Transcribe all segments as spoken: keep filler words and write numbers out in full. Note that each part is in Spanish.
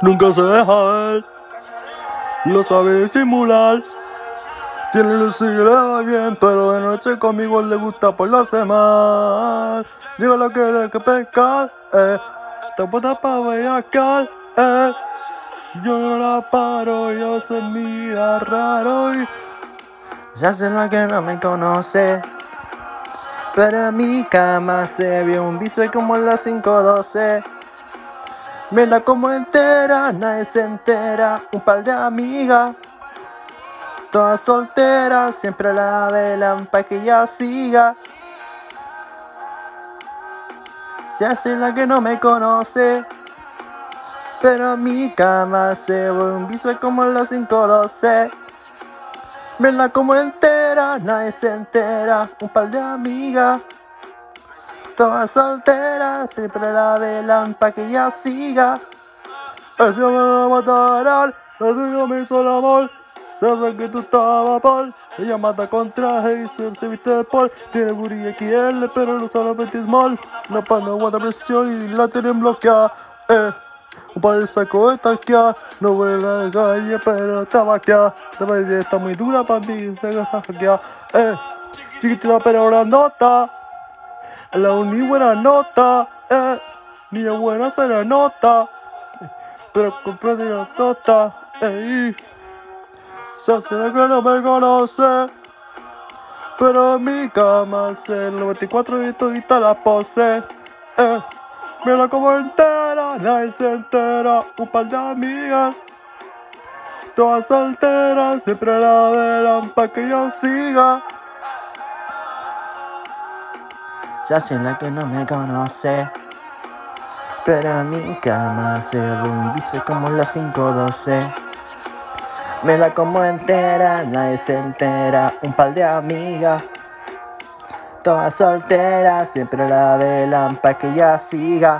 Nunca se deja ver, lo sabe disimular. Tiene luz y le va bien, pero de noche conmigo le gusta por la semana. Digo lo que hay que pescar, eh. Te puesta pa' bellacar, eh. Yo no la paro, yo se mira raro y ya sé la que no me conoce, pero en mi cama se vio un vicio como en las cinco doce. Me la como entera, nadie se entera. Un par de amigas, todas solteras, siempre la velan pa' que ella siga. Se hace la que no me conoce, pero en mi cama se ve un vicio como en las cinco doce. Me la como entera, nadie se entera. Un par de amigas, todas solteras, siempre la velan pa' que ella siga. es que me va a matar, no digo me hizo el amor. Sabe que tú estabas por. Ella mata con traje y se, se viste de por. Tiene booty X L, pero no usa la petit small. La pana aguanta presión y la tienen bloqueada. Eh. Un par de saco de taquear. No vuelve a la calle, pero está vaqueada. La baby está muy dura para mí, se deja hackear. Eh. Chiquitita, pero grandota. La uni buena nota. Eh. Niña buena se la nota. Pero compré de la tota. Ey. Se hace la que no me conoce, pero en mi cama hace el noventa y cuatro y todita la pose. Eh, mira como entera, nadie se entera. Un par de amigas, todas solteras, siempre la velan pa' que yo siga. Se hace la que no me conoce, pero en mi cama se ve un vicio como en las cinco doce. Me la como entera, nadie se entera. Un par de amigas, todas solteras, siempre la velan pa' que ella siga.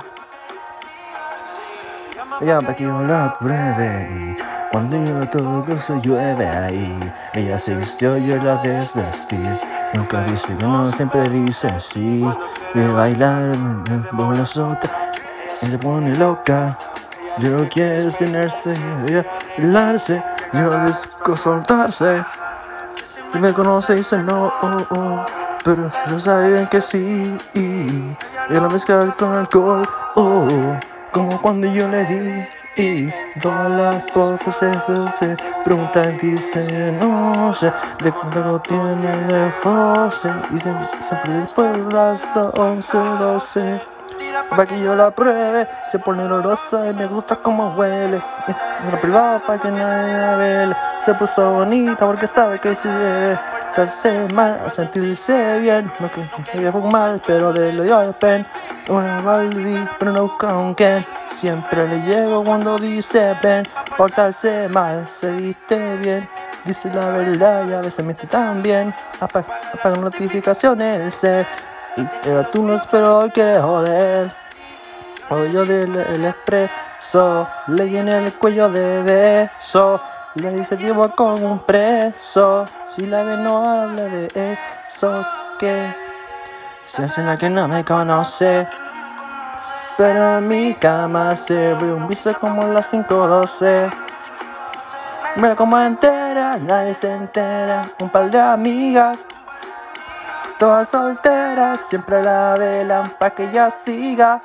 Ella pa' que yo la pruebe, y cuando yo la toco se llueve ahí. Ella se vistió, yo la desvestí. Nunca dice que no, siempre dice sí. De bailar, por las otras, se pone loca. Yo no quiero tenerse, ella bailarse. Yo disco soltarse. Si me conoce dice no, oh, oh, pero no sabe bien que sí. Y la mezcla con alcohol, oh, oh, como cuando yo le di. Y todas las fotos se, se preguntan y dice no sé de cuánto tiene de José. Y siempre, siempre después de las once, doce. Pa' que yo la pruebe, se pone olorosa y me gusta como huele. En la privada pa' que nadie la vele. Se puso bonita porque sabe que si debe estarse mal, a sentirse bien. No que ella fue mal, pero de lo dio el pen. Una Barbie, pero no busca un Ken. Siempre le llego cuando dice ven. Portarse mal, se viste bien. Dice la verdad y a veces miente también. Apaga, apaga notificaciones, eh. Y pero tú no espero hoy que joder. Hoy yo del el expreso le llené el cuello de beso. Le dice llevo con un preso. Si la ve no habla de eso. Que se hace la que no me conoce, pero en mi cama se ve un vicio como las cinco doce. Me la como entera, nadie se entera. Un par de amigas, todas solteras, siempre la velan pa' que ella siga.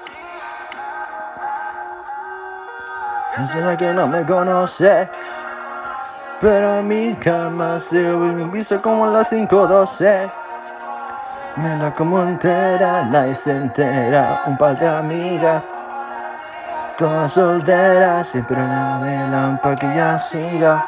Es la que no me conoce, pero en mi cama se ve un vicio como las cinco doce. Me la como entera, nadie se entera. Un par de amigas, todas solteras, siempre la velan pa' que ella siga.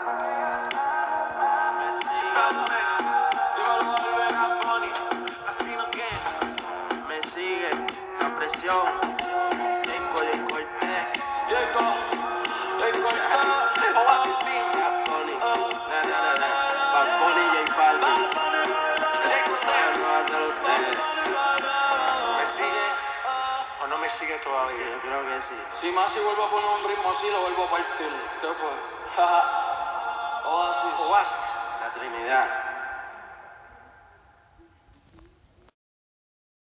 Me sigue la presión. Eco de corte. Eco. Eco. Oasis Team. Bad Bunny. Na na na na. Bad Bunny y J Balvin. No va a ser usted. ¿Me sigue o no me sigue todavía? Yo creo que sí. Si más si vuelvo a poner un ritmo así, lo vuelvo a partir. ¿Qué fue? Oasis. Oasis. La Trinidad.